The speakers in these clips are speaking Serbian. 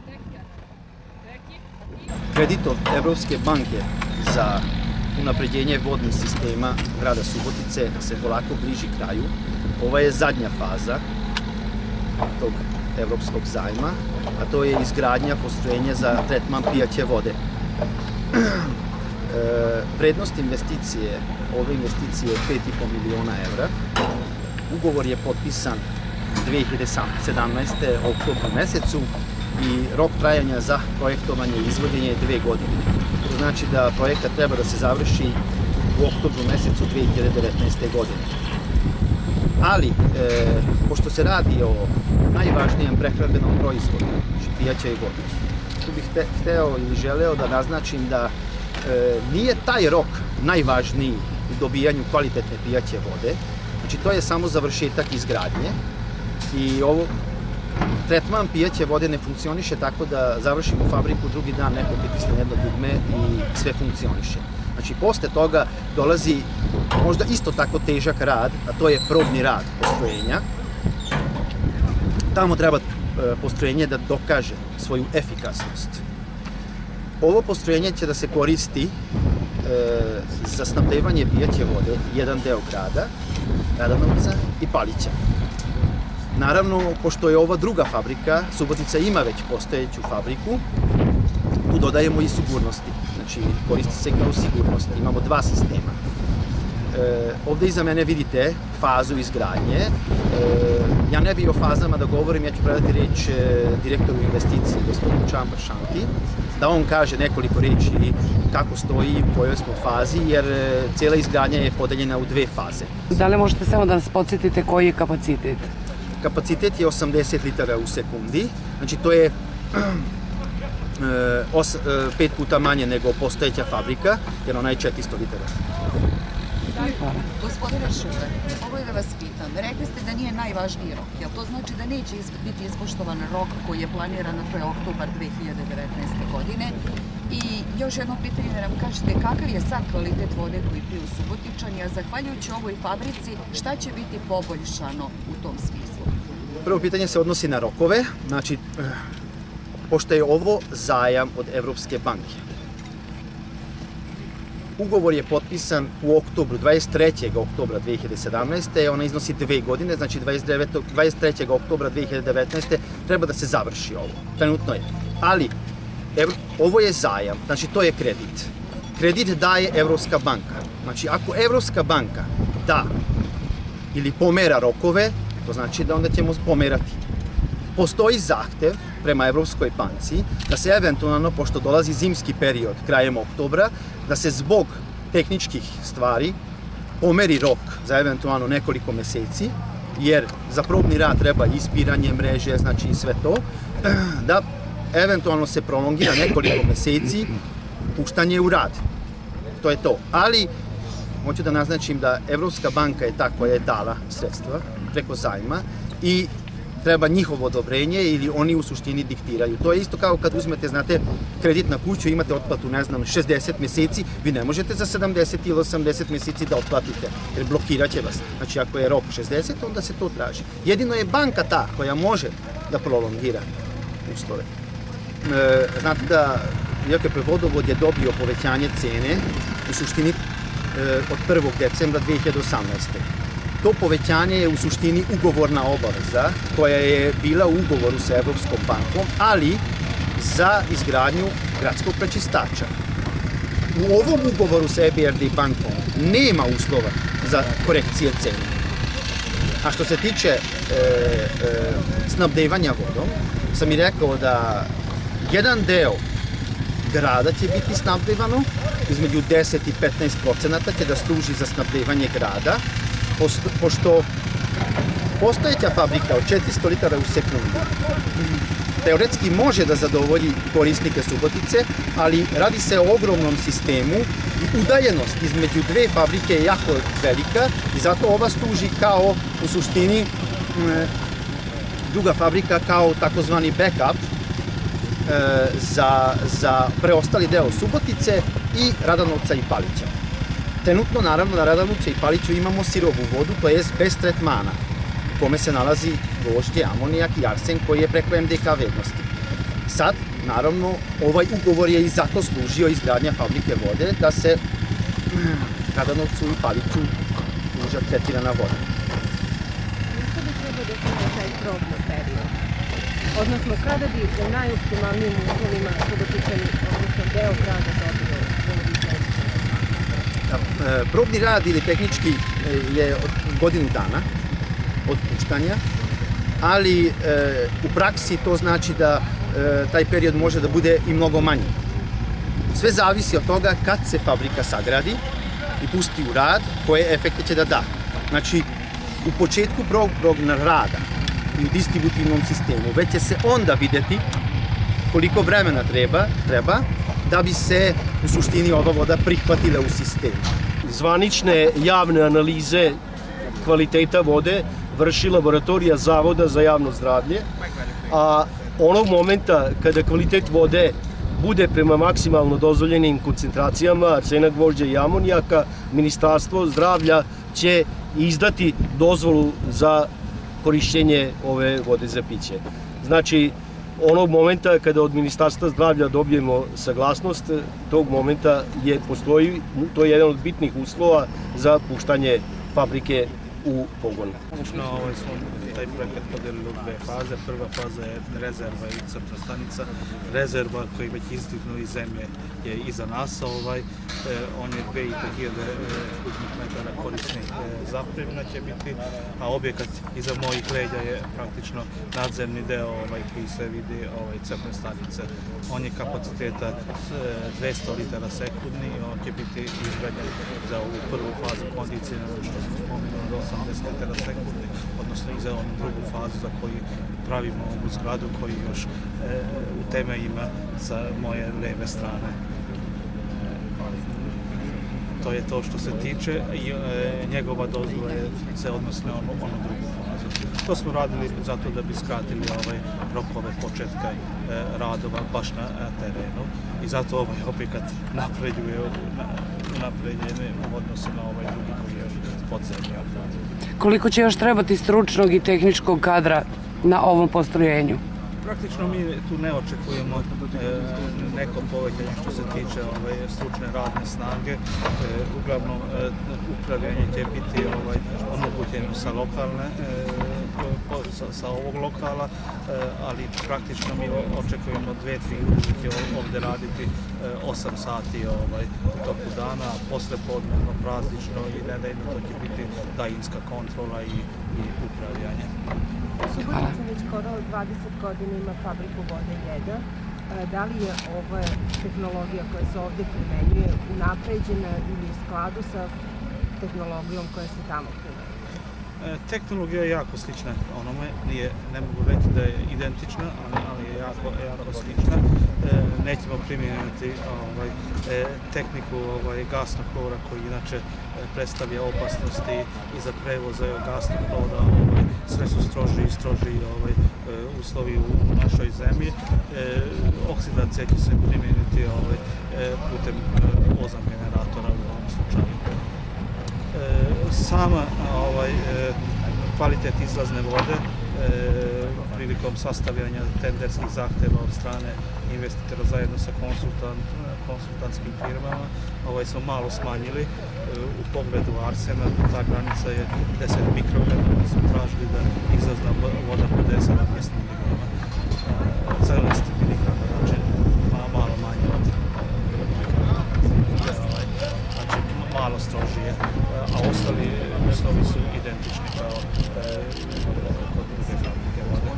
Kredit od Evropske banke za unapređenje vodnih sistema grada Subotice se polako bliži kraju. Ovo je zadnja faza tog evropskog zajma, a to je izgradnja postrojenja za tretman pijaće vode. Vrednost investicije, ove investicije je 5,5 miliona evra. Ugovor je potpisan 2017. u oktobru mesecu i rok trajanja za projektovanje i izvođenje je 2 godine. To znači da projekat treba da se završi u oktobru mesecu 2019. godine. Ali, pošto se radi o najvažnijem prehrambenom proizvodu, znači pijaća i voda, tu bih hteo ili želeo da naznačim da nije taj rok najvažniji u dobijanju kvalitetne pijaće vode, znači to je samo završetak izgradnje i ovo tretman pijaće vode ne funkcioniše tako da završimo fabriku drugi dan, neko pritisne jedno dugme i sve funkcioniše. Znači, posle toga dolazi možda isto tako težak rad, a to je probni rad postrojenja. Tamo treba postrojenje da dokaže svoju efikasnost. Ovo postrojenje će da se koristi za snabdevanje pijaće vode, jedan deo grada, Radanovca i Palića. Naravno, pošto je ova druga fabrika, Subotica ima već postojeću fabriku, tu dodajemo i sigurnosti. Znači, koristi se kao sigurnost. Imamo 2 sistema. Ovde iza mene vidite fazu izgradnje. Ja ne bih o fazama da govorim, ja ću predati reč direktoru investicije, gospodinu Čambar-Šanti, da on kaže nekoliko reči kako stoji, u kojoj smo fazi, jer cijela izgradnja je podeljena u 2 faze. Da li možete samo da nas podsjetite koji je kapacitet? Kapacitet je 80 litara u sekundi, znači to je 5 puta manje nego postojeća fabrika, jer ona je 400 litara. Gospodine Šuler, ovo je da vas pitam. Rekli ste da nije najvažniji rok, jel to znači da neće biti ispoštovan rok koji je planiran, a to je oktobar 2019. godine? I još jedno pitanje da nam kažete kakav je sad kvalitet vode koji piju Subotičani, a zahvaljujući ovoj fabrici, šta će biti poboljšano u tom smislu? Prvo pitanje se odnosi na rokove, znači, pošto je ovo zajam od Evropske banke. Ugovor je potpisan u oktobru, 23. oktobra 2017. Ona iznosi 2 godine, znači 23. oktobra 2019. treba da se završi ovo. Trenutno je. Ali, ovo je zajam, znači to je kredit. Kredit daje Evropska banka. Znači, ako Evropska banka da ili pomera rokove, to znači da onda ćemo pomerati. Postoji zahtev prema Evropskoj banci da se eventualno, pošto dolazi zimski period krajem oktobra, da se zbog tehničkih stvari pomeri rok za eventualno nekoliko meseci, jer za probni rad treba ispiranje mreže, znači i sve to, da eventualno se prolongira nekoliko meseci puštanje u rad. To je to. Ali, hoću da naznačim da Evropska banka je ta koja je dala sredstva preko zajma i treba njihovo odobrenje ili oni u suštini diktiraju. To je isto kao kad uzmete, znate, kredit na kuću, imate otplatu, ne znam, 60 meseci, vi ne možete za 70 ili 80 meseci da otplatite, jer blokirat će vas. Znači, ako je rok 60, onda se to traži. Jedino je banka ta koja može da prolongira uslove. Znate da JKP Vodovod je dobio povećanje cene u suštini od 1. decembra 2018. To povećanje je u suštini ugovorna obaveza koja je bila u ugovoru sa Evropskom bankom, ali za izgradnju gradskog prečistača. U ovom ugovoru sa EBRD bankom nema uslova za korekcije cene. A što se tiče snabdevanja vodom, sam i rekao da jedan deo grada će biti snabdevano, između 10 i 15% će da služi za snabdevanje grada, pošto postojeća fabrika od 400 litara u sekundi teoretski može da zadovolji korisnike Subotice, ali radi se o ogromnom sistemu i udaljenost između 2 fabrike je jako velika i zato ova služi kao u suštini druga fabrika kao takozvani backup za preostali deo Subotice i Radanovca i Palića. Trenutno, naravno, na Radanovcu i Paliću imamo sirovu vodu, to je bez tretmana, u kome se nalazi gvožđe, amonijak i arsen koji je preko MDK vrednosti. Sad, naravno, ovaj ugovor je i zato služio izgradnja fabrike vode, da se Kadanovcu i Paliću pruža tretirana voda. Kada treba da se taj probni period? Odnosno, kada bi u najoptimalnijim uslovima Subotičani, odnosno deo grada, dobio vodovičanstvo? Probni rad ili tehnički je godinu dana od puštanja, ali u praksi to znači da taj period može da bude i mnogo manji. Sve zavisi od toga kad se fabrika sagradi i pusti u rad, koje efekte će da da. Znači, u početku probnog rada i u distributivnom sistemu već će se onda videti koliko vremena treba da bi se u suštini ova voda prihvatila u sistemu. Zvanične javne analize kvaliteta vode vrši laboratorija Zavoda za javno zdravlje, a onog momenta kada kvalitet vode bude prema maksimalno dozvoljenim koncentracijama arsena, gvožđa i amonijaka, Ministarstvo zdravlja će izdati dozvolu za korišćenje ove vode za piće. Znači, onog momenta kada od Ministarstva zdravlja dobijemo saglasnost, tog momenta postoji, to je jedan od bitnih uslova za puštanje fabrike u pogon. Čno smo taj projekat podelili u dve faze. Prva faza je rezerva i crpna stanica. Rezerva koji već izdignu iz zemlje je iza nas. On je 2500 kubnih metara korisnih zapremna će biti, a objekat iza mojih leđa je praktično nadzemni deo koji se vidi crpne stanice. On je kapaciteta 200 litara sekundni i on će biti izgrađen za ovu prvu fazu kondicionalno što smo spomenuli do 80 litara sekundni, odnosno i za onu drugu fazu za koju pravimo ovu zgradu koji još u temeljima sa moje leve strane. To je to što se tiče i njegova dozvola se odnosi na onu drugu fazu. To smo radili zato da bi skratili rokove početka radova baš na terenu i zato ovaj objekat napreduje u odnosu na ovaj drugi koji je podzemlji. Koliko će još trebati stručnog i tehničkog kadra na ovom postrojenju? Praktično mi tu ne očekujemo neko povećanje što se tiče stručne radne snage. Uglavnom, upravljanje će biti omogućeno sa lokalne, sa ovog lokala, ali praktično mi očekujemo 2-3 ljudi će ovde raditi 8 sati u toku dana, a posle podnevno, praznično i nedeljno to će biti daljinska kontrola i upravljanje. Subotica već skoro 20 godina ima fabriku vode 1. Da li je ova tehnologija koja se ovde primenjuje unapređena ili u skladu sa tehnologijom koja se tamo primenjuje? Tehnologija je jako slična onome, ne mogu reći da je identična, ali je jako slična. Nećemo primijeniti tehniku gasnog klora koji inače predstavlja opasnosti i za prevoz gasnog klora. Sve su stroži i stroži uslovi u našoj zemlji. Oksidacija će se primijeniti putem ozon generatora u ovom slučaju. Sama kvalitet izlazne vode prilikom sastavljanja tenderskih zahteva od strane investitora zajedno sa konsultantskim firmama smo malo smanjili u pogledu arsena. Ta granica je 10 mikrograma, mi smo tražili da izlazna voda bude 17 miligrama. 17 miligrama, znači malo manje od znači malo strožije, a ostali uslovi su identični kao kod druge fabrike vode.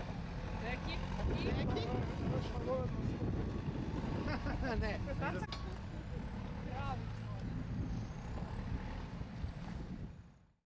Ne.